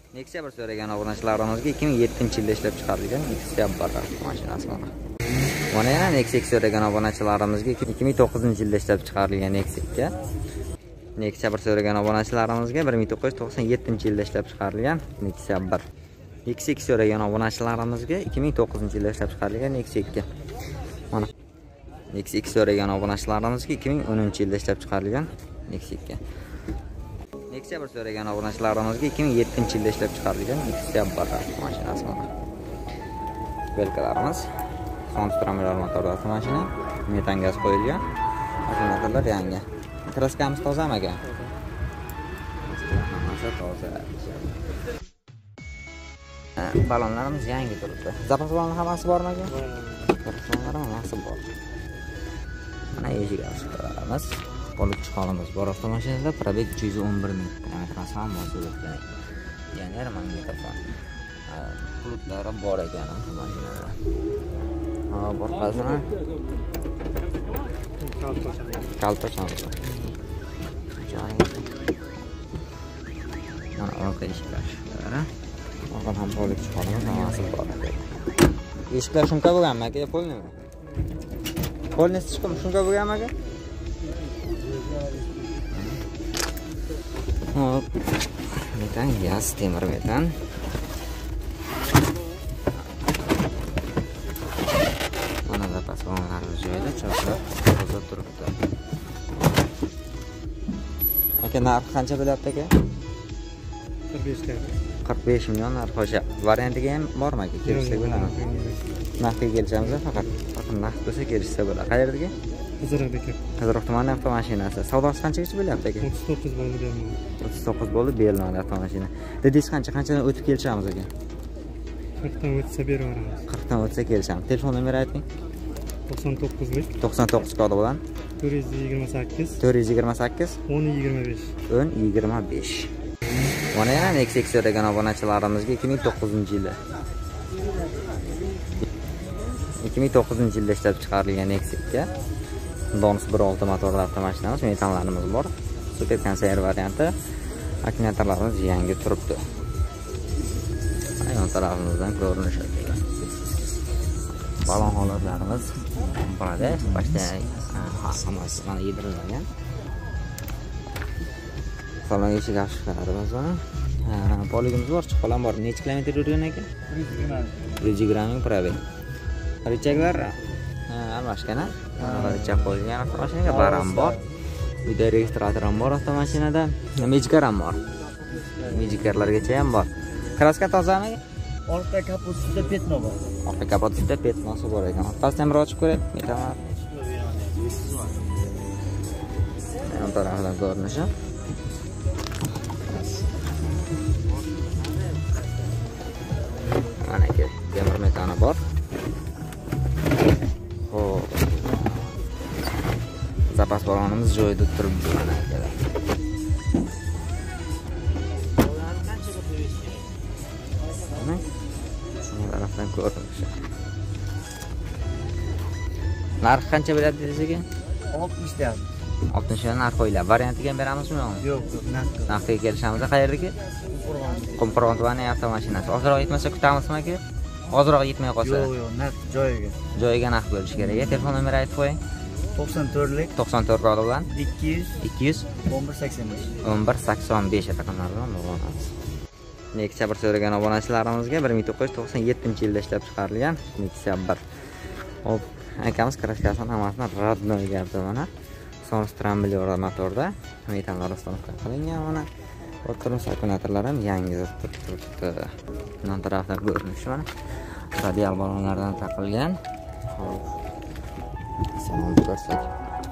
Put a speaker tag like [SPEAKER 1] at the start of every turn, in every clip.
[SPEAKER 1] Nexia bir so'ragan obunachalarimizga 2007-yilda ishlab chiqarilgan Nexia Barra mashinasi mana. Mana yana Nexia so'ragan obunachalarimizga 2009-yilda ishlab chiqarilgan Nexia. Nexia bir so'ragan obunachalarimizga 1997-yilda ishlab chiqarilgan Nexia 1. Nexia 2 so'ragan obunachalarimizga 2009-yilda ishlab chiqarilgan Nexia 2. Mana Nexia 2 so'ragan obunachalarimizga 2010-yilda ishlab chiqarilgan Nexia 2. Nexia bir so'ragan obunachilarimizga 2007-yilda ishlab chiqarilgan Nexia Barra mashinasi mana. Belkalarimiz son stramlar motorli mashina, metan gaz qo'yilgan. Mashinalar yangi. Kraskamiz tozami aka? Hammasi toza. Balonlarimiz yangi turibdi. Zapas balon hammasi bormi aka? Balonlar hammasi bor. Mana eshik ochib olib chiqolamiz. Bor avtomashinada probeg 111 ming kilometrasi ham bosibdi. Ya'ni magnitofon. Bulutlari bor ekan mashinada. Boshqasini kaltocham. Mana orqa eshiklari. Orqadan ham olib chiqolamiz, hammasi bor. Eshiklar shunqa bo'lganmi aka? Polnimi? Polni chiqim shunqa bo'lganmi aka? Hop. Metan gaz, temir metan. Mana da pasonlarimiz joyida cho'qlab toza turibdi. Aka narxi qancha bo'lyapti aka? 45 million narx qo'sha. Variantiga ham bormi aka? Kelishsa bo'ladi. Narxga kelishamiz faqat. Narx bo'lsa kelishsa bo'ladi. Qayerdagi? Qiziriq tumani avtomashinasi. Savdosi qanchaga bo'lyapti aka?
[SPEAKER 2] 39 bo'ldi bermadi.
[SPEAKER 1] 39 bo'ldi beriladi avtomashina. Dedingiz qanchadan o'tib kelishamiz aka?
[SPEAKER 2] 40 dan o'tsa beraveramiz.
[SPEAKER 1] 40 dan o'tsa kelishamiz. Telefon nomeri ayting.
[SPEAKER 2] 99lik
[SPEAKER 1] 99 kodi bilan
[SPEAKER 2] 428
[SPEAKER 1] 428
[SPEAKER 2] 1025
[SPEAKER 1] 1025. Mana yana Nexia so'ragan obunachilarimizga 2009-yilda 2009-yilda ishlab chiqarilgan Nexia Donus 1.6 motorli avtomashinamiz, metanlarimiz bor. Super konserv varianti. Akkumulyatorlarimiz yangi turibdi. Yon tarafimizdan ko'rinishi. Balon holatlarimiz bo'ladi. Boshda hammasi mana yedirilgan. Salon eshik ochishlarimiz bor. Poligonimiz bor, chiqolam bor. Necha kilometr yurgan ekan? 120 ming probeg. Richaklar almashgan. Richak qo'yilgan avtomashinaga baram bor. Uyda registrator ham bor avtomashinada. Mejgar ham bor. Mejgarlargacha ham bor. Kraska tozami?
[SPEAKER 2] Orqa kapotida petno bor.
[SPEAKER 1] Orqa kapotida petnosi bor ekan. Orqasini ham ochib ko'rib, metan. Yon tarafdan ko'rinishi. Mana temir metani bor. Xo'p. Zapas balonimiz joyida turibdi mana akalar. Shuni tarafdan ko'rinishi. Narx qancha bo'ladi dedingiz aka?
[SPEAKER 2] 60 deyapti.
[SPEAKER 1] 60 dan narx qo'yiladi. Variantiga ham beramizmi yo'qmi?
[SPEAKER 2] Yo'q, narxga.
[SPEAKER 1] Narxga kelishamiz. Qayerdagi? Qumqo'rg'on tumani avtomashinasi. Ozroq yetmasa kutamizmi aka? Ozroq yetmay qolsa.
[SPEAKER 2] Yo'q, narx joyiga.
[SPEAKER 1] Joyiga narx bo'lishi kerak. Telefon nomeri aytib qo'ying.
[SPEAKER 2] 94lik
[SPEAKER 1] 94 kodi bilan
[SPEAKER 2] 200 1185
[SPEAKER 1] 1185 raqamlar bilan bog'lanamiz. Nexia bir so'ragan obunachilarimizga 1997-yilda ishlab chiqarilgan Nexia 1. Hop, akamiz kraskasini hammasini radnoy gapdi mana. Son stramblyor motorda metanlar uстановka qilingan mana. O'tirmas akkumulyatorlar ham yangi turibdi. Non tarafdan ko'rinishi mana. Radial balonlardan taqilgan. Hop. Salonni ko'rsak.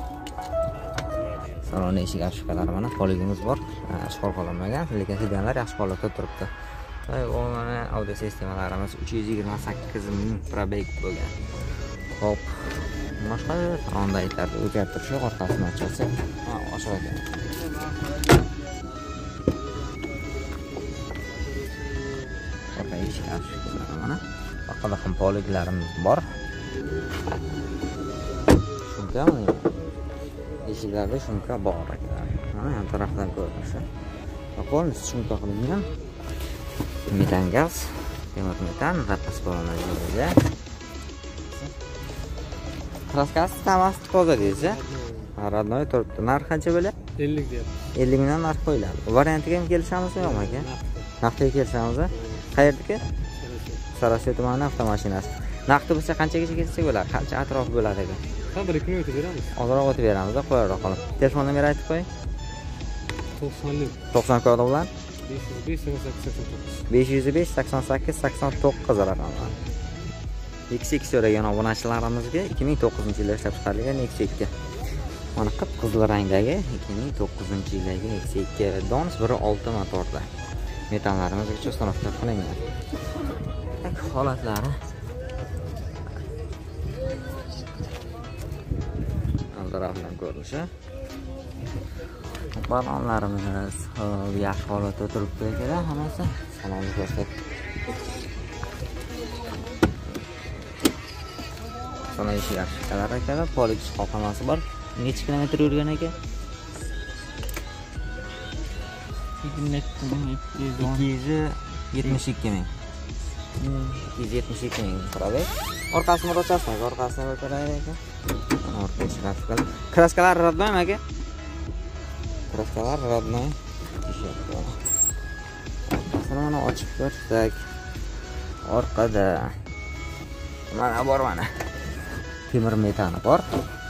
[SPEAKER 1] Salon eshik ochishkalari mana poligonimiz bor. Ishg'ol qilinmagan, lekin sedanlar yaxshi holatda turibdi. Va mana audio sistemalarimiz 328 ming probeg bo'lgan. Hop. Boshqa ronda aytadi, o'zgartirish yo'q, orqasini ochsak. Ochiq ekan. Orqa eshik ochishkalari mana. Orqada ham poliglarimiz bor. Eshiklarda shunqa bor ekan. Mana ham tarafdan ko'rinishi. Qo'lni shunqa qilingan. Metan gaz, temir metan, zapas bo'ladi joyiga. Kraskasi tamasi toza deysiz. Radnoy turibdi. Narx qancha bo'ladi?
[SPEAKER 3] 50 deyapti.
[SPEAKER 1] 50 mingdan narx qo'yiladi. Variantiga ham kelishamizmi yo'qmi aka? Naqdga kelishamiz. Qayerdiki? Sarosiyo tumani avtomashinasi. Naqd bo'lsa qanchagacha kelsak bo'ladi? Qancha atrof bo'ladi aka?
[SPEAKER 3] Ha, 1 kun o'tib beramiz.
[SPEAKER 1] Ozroq o'tib beramiz, qo'yarroq qolib. Telefon nomeri aytib qo'ying. 90 kodi bilan 505 88 89 raqamlar. X2 so'ragan obunachalarimizga 2009-yilda ishlab chiqarilgan X2. Mana qip-qizil rangdagi 2009-yildagi X2 Dons 1.6 motorda. Metanlarimiz uchun stanovka qilingan. Holatlari aldarafdan ko'rinishi. Balonlarimiz yaxshi holatda turibdi ekan, hammasi salonni ko'rsat. Sana ishi yaxshi qalar ekan, polik qopqonasi bor. Necha kilometr yurgan ekan? 272 ming. 272 ming qaraday. Orqasini ochasizmi? Orqasini ko'tarar ekan. Orqasiga chiqadi. Kraskalar radnoymi aka? Kraskalar radnoy. Orqasini mana ochib ko'rsak. Orqada mana bor mana. Temir metani bor.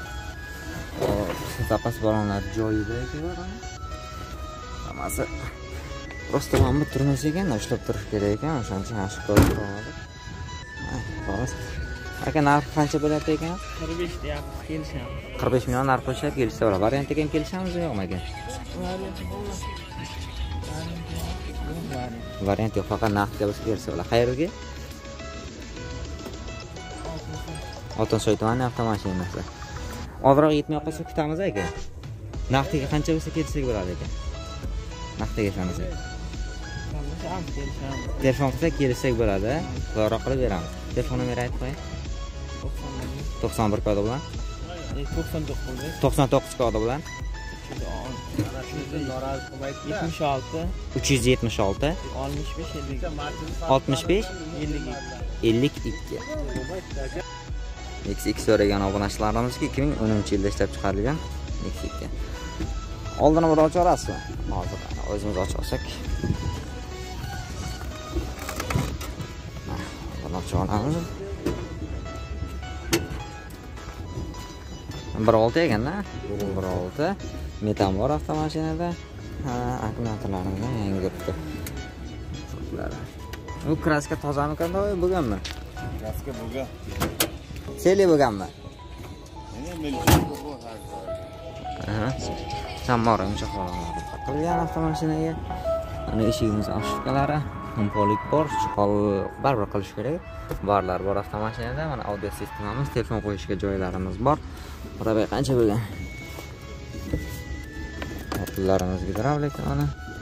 [SPEAKER 1] Zapas balonlar joyida ekan. Hammasi prosta ham turmas ekan, ushlab turish kerak ekan, o'shancha yaxshi ko'rib turadi. Xo'sh. Aka narx qancha bo'lyapti ekan?
[SPEAKER 3] 45 deyapti, kelishamiz.
[SPEAKER 1] 45 million narx qo'shib kelishsa bo'ladi. Variantiga ham kelishamizmi yo'qmi aka? Variant yo'q, faqat naqdga bo'lsa kelsa bo'ladi. Qayerga? Oltinsoy tumani avtomashinasi. Ozroq yetmay qolsa kutamiz aka. Naqdiga qancha bo'lsa kelsak bo'ladi aka. Naqdiga ishonasiz. Telefon qilsak kelsak bo'ladi. Ozroq qilib beramiz. Telefon nomeri aytib qo'ying. 91 kodi bilan 99 kodi bilan 376 65 52. X2 so'ragan obunachilarimizga 2010-yilda ishlab chiqarilgan X2. Oldini bir ochib olasizmi? Hozir o'zimiz ochib olsak. Mana ochib olamiz. 1.6 ekanda, 1.6 metan bor avtomashinada. Akkumulyatorlarimizni yangi turibdi. Bu kraska tozamikan to'y bo'lganmi?
[SPEAKER 4] Kraska bo'lgan.
[SPEAKER 1] Seli bo'lganmi? Sammor uncha xolanadi. Qilgan avtomashinaga mana eshigimiz oshifkalari, pompolik bor, chiqol baribir qilish kerak. Barlar bor avtomashinada. Mana audio sistemamiz, telefon qo'yishga joylarimiz bor. Xudoy qancha bo'lgan? Pullarimiz gidravlik mana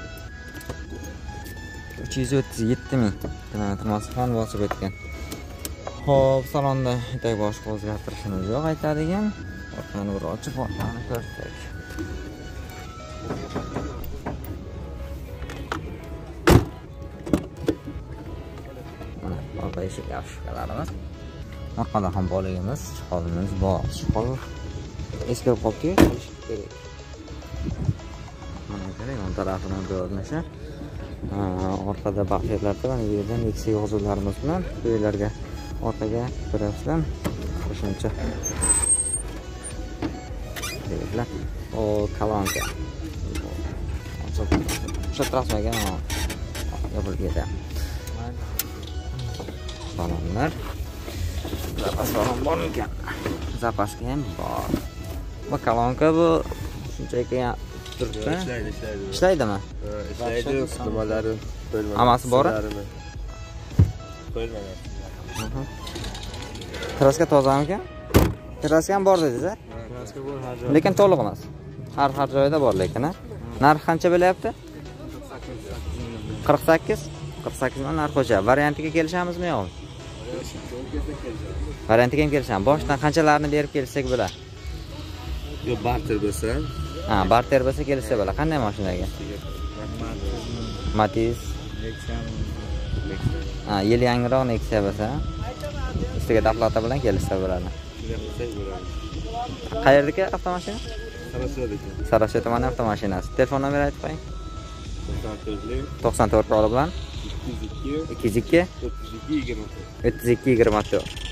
[SPEAKER 1] 337 ming kilometr masofani bosib o'tgan. Xo'p, salonda etak boshqa o'zgartirishimiz yo'q aytadigan. Orqani bir ochib orqani ko'rsak. Mana orqa eshik yaxshilarimiz. Orqada ham boligimiz, chiqolimiz bor. Chiqol eskirib qoldi, qilish kerak. Mana kerak, on tarafidan ko'rinishi. Orqada bakteriylarda mana bu yerdan eksi yozuvlarimiz bilan bu yerlarga orqaga ko'rasizlar. Qo'shimcha deydilar. O kolonka. Shatrasmaga yopilib ketadi. Balonlar. Zapas balon bor ekan. Zapaska ham bor. Bu kolonka bu shunchaki turibdi. Ishlaydimi?
[SPEAKER 4] Ishlaydi, nimalari qo'yilmagan.
[SPEAKER 1] Hammasi bor?
[SPEAKER 4] Qo'yilmagan.
[SPEAKER 1] Kraska tozamikan? Kraska ham bor dedingiz-a?
[SPEAKER 4] Kraska bor, har joyda.
[SPEAKER 1] Lekin to'liq emas. Har joyda bor lekin, ha. Narx qancha bo'lyapti? 48. 48 ming narx qo'shadi. Variantiga kelishamizmi yo'qmi? Variantiga ham kelishamiz. Boshdan qanchalarni berib kelsak bo'ladi?
[SPEAKER 4] Yo'q, barter bo'lsa.
[SPEAKER 1] Ha, barter bo'lsa kelsa bo'ladi. Qanday mashinaga? Matiz,
[SPEAKER 4] Nexia.
[SPEAKER 1] Ha, yil yangiroq Nexia bo'lsa, ustiga doplata bilan kelishsa bo'ladi.
[SPEAKER 4] Shunday qilsak bo'ladi.
[SPEAKER 1] Qayerdagi avtomashina?
[SPEAKER 4] Sarasotdagi.
[SPEAKER 1] Sarashi tumani avtomashinasi. Telefon nomeri aytib qo'ying.
[SPEAKER 4] 94
[SPEAKER 1] 94 bilan
[SPEAKER 4] 202
[SPEAKER 1] 202
[SPEAKER 4] 32 24.
[SPEAKER 1] 32 24.